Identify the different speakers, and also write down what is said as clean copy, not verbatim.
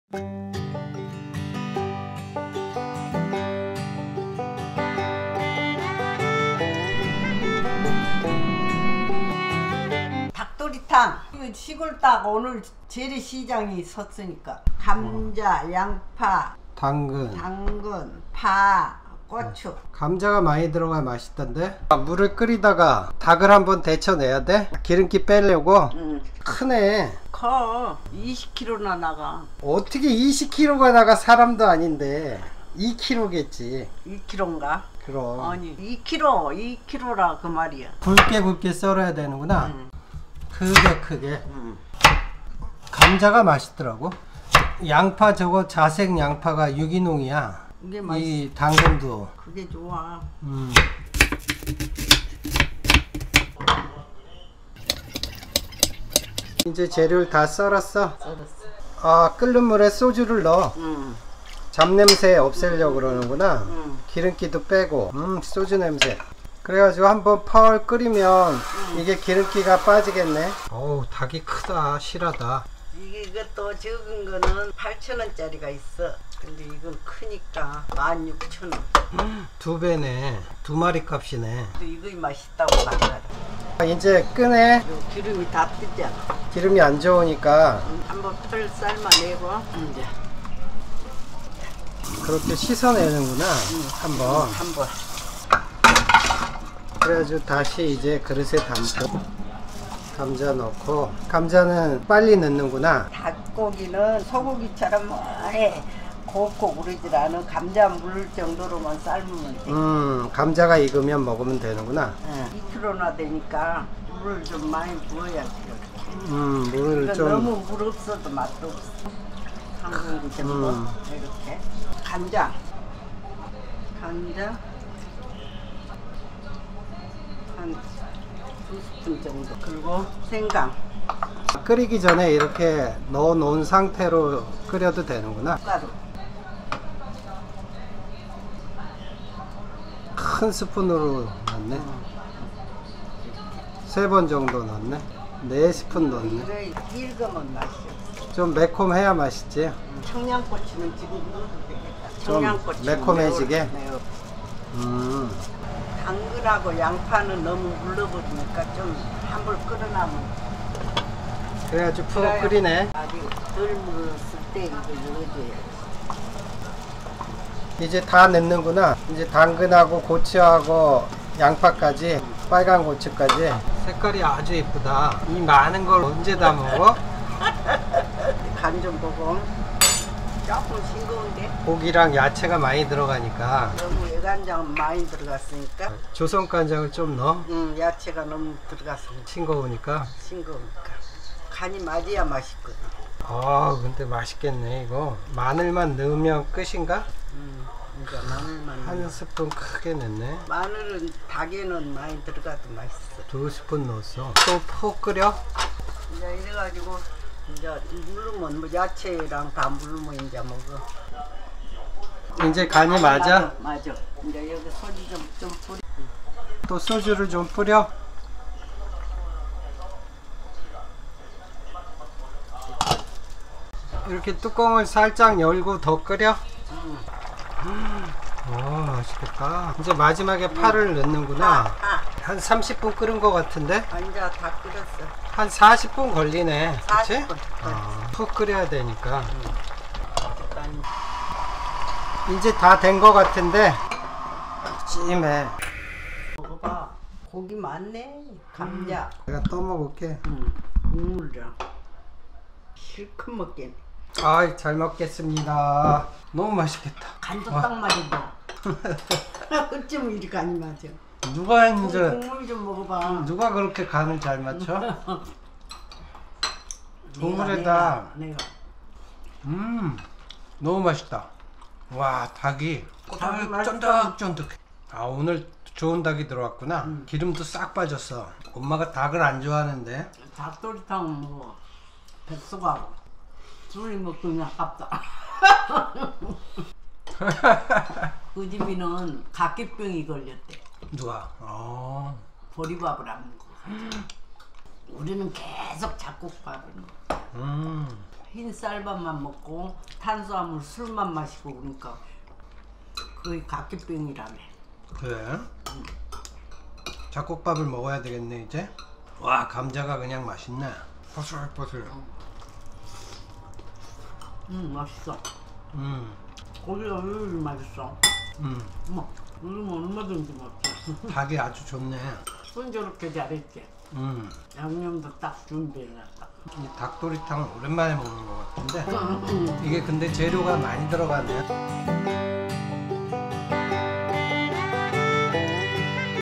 Speaker 1: 닭도리탕 시골 닭 오늘 재래시장이 섰으니까 감자, 양파, 당근, 파, 고추.
Speaker 2: 감자가 많이 들어가야 맛있던데. 물을 끓이다가 닭을 한번 데쳐내야 돼. 기름기 빼려고. 크네.
Speaker 1: 커. 20kg나 나가.
Speaker 2: 어떻게 20kg가 나가? 사람도 아닌데 2kg겠지.
Speaker 1: 2kg인가?
Speaker 2: 그럼.
Speaker 1: 아니 2kg라 그 말이야.
Speaker 2: 굵게 썰어야 되는구나. 크게. 감자가 맛있더라고. 양파, 저거 자색 양파가 유기농이야.
Speaker 1: 이게 맛있어.
Speaker 2: 이 당근도
Speaker 1: 그게 좋아.
Speaker 2: 이제 재료를 다 썰었어. 끓는 물에 소주를 넣어. 잡냄새 없애려고 그러는구나. 기름기도 빼고. 소주 냄새. 그래가지고 한번 펄 끓이면 이게 기름기가 빠지겠네. 어우, 닭이 크다. 실하다.
Speaker 1: 이것도 적은 거는 8,000원짜리가 있어. 근데 이건 크니까 16,000원.
Speaker 2: 2배네. 2마리 값이네.
Speaker 1: 근데 이거 맛있다고 말하더라.
Speaker 2: 이제 끄네.
Speaker 1: 기름이 다 뜨잖아.
Speaker 2: 기름이 안 좋으니까
Speaker 1: 한번 펄 삶아내고 이제
Speaker 2: 그렇게 씻어내는구나. 한번. 그래가지고 다시 이제 그릇에 담고 감자 넣고. 감자는 빨리 넣는구나.
Speaker 1: 닭고기는 소고기처럼 뭐해 곱고 그러질 않아. 감자 물 정도로만 삶으면 돼.
Speaker 2: 감자가 익으면 먹으면 되는구나.
Speaker 1: 2kg나 되니까 물을 좀 많이 부어야지.
Speaker 2: 물을 좀.
Speaker 1: 너무 물 없어도 맛도 없어. 한 공기 정도 이렇게. 간장 한 2스푼 정도. 그리고 생강.
Speaker 2: 끓이기 전에 이렇게 넣어 놓은 상태로 끓여도 되는구나.
Speaker 1: 가루.
Speaker 2: 큰 스푼으로 넣네. 3번 정도 넣네. 4스푼 넣네.
Speaker 1: 익으면 맛이 없어.
Speaker 2: 좀 매콤해야 맛있지.
Speaker 1: 청양고추는 지금 넣어도 되겠다.
Speaker 2: 좀
Speaker 1: 청양고추
Speaker 2: 매콤해지게.
Speaker 1: 매워.
Speaker 2: 당근하고
Speaker 1: 양파는 너무 물러버리니까 좀 한번 끓여놔면.
Speaker 2: 그래가지고 푹 끓이네.
Speaker 1: 아직 덜 물었을 때 이거 넣어줘야지.
Speaker 2: 이제 다 넣는구나. 이제 당근하고 고추하고 양파까지, 빨간 고추까지. 색깔이 아주 예쁘다. 이 많은 걸 언제 다 먹어?
Speaker 1: 간 좀 보고. 조금 싱거운데?
Speaker 2: 고기랑 야채가 많이 들어가니까.
Speaker 1: 너무 애간장 많이 들어갔으니까.
Speaker 2: 조선 간장을 좀 넣어.
Speaker 1: 야채가 너무 들어갔으니까.
Speaker 2: 싱거우니까.
Speaker 1: 간이 맞아야 맛있거든.
Speaker 2: 근데 맛있겠네 이거. 마늘만 넣으면 끝인가?
Speaker 1: 이제 마늘만.
Speaker 2: 한 스푼 크게 넣네.
Speaker 1: 마늘은 닭에는 많이 들어가도 맛있어.
Speaker 2: 2스푼 넣었어. 또 푹 끓여.
Speaker 1: 이제 이래가지고 이제 물르면 뭐 야채랑 다 물르면 이제 먹어.
Speaker 2: 이제 간이 맞아?
Speaker 1: 맞아. 이제 여기 소주 좀 뿌려.
Speaker 2: 또 소주를 좀 뿌려. 이렇게 뚜껑을 살짝 열고 더 끓여. 맛있겠다. 이제 마지막에 파를 넣는구나. 한 30분 끓은 것 같은데?
Speaker 1: 이제 다 끓였어.
Speaker 2: 한 40분 걸리네. 그치?
Speaker 1: 40분.
Speaker 2: 푹 끓여야 되니까. 이제 다 된 것 같은데 찜해.
Speaker 1: 먹어봐. 고기 많네. 감자.
Speaker 2: 내가 떠먹을게.
Speaker 1: 국물이랑 실컷 먹겠네.
Speaker 2: 잘 먹겠습니다. 너무 맛있겠다.
Speaker 1: 간도 딱 맞아. 어쩜 이리 간이 맞아.
Speaker 2: 누가 이제
Speaker 1: 국물 좀 먹어봐.
Speaker 2: 누가 그렇게 간을 잘 맞춰? 국물에다.
Speaker 1: 내가.
Speaker 2: 너무 맛있다. 와, 닭이 쫀득쫀득해. 오늘 좋은 닭이 들어왔구나. 기름도 싹 빠졌어. 엄마가 닭을 안 좋아하는데.
Speaker 1: 닭도리탕 먹어. 백숙하고 둘이 먹으면 아깝다. 그 집이는 각기병이 걸렸대.
Speaker 2: 누가?
Speaker 1: 보리밥을 안 먹고. 우리는 계속 잡곡밥을 먹어. 흰 쌀밥만 먹고 탄수화물 술만 마시고 그러니까 거의 각기병이라며.
Speaker 2: 그래? 잡곡밥을 먹어야 되겠네 이제. 와 감자가 그냥 맛있네. 보슬보슬.
Speaker 1: 맛있어.
Speaker 2: 음.
Speaker 1: 고기가 왜 맛있어? 어머, 요즘 얼마든지 먹지.
Speaker 2: 닭이 아주 좋네.
Speaker 1: 순조롭게 잘했지. 양념도 딱 준비해놨다.
Speaker 2: 이 닭도리탕 오랜만에 먹는 것 같은데 이게 근데 재료가 많이 들어가네.